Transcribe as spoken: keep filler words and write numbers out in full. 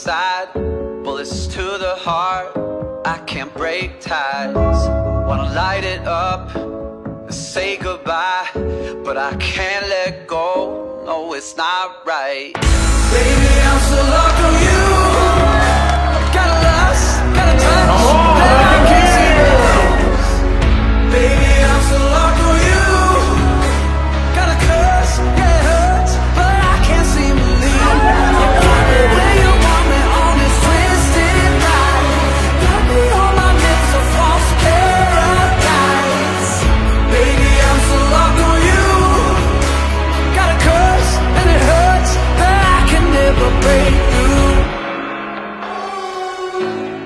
side, bullets to the heart, I can't break ties. Wanna light it up and say goodbye, but I can't let go, no it's not right. Baby, I'm so locked on you. Got a lust, got a touch that I can't see lose. Baby, I'm so locked on you. Got a curse, yeah it hurts, but I can't seem to leave. You got me where you want me on this twisted ride. Got me on my lips of false paradise. Baby, I'm so locked on you. Got a curse and it hurts, but I can never break through.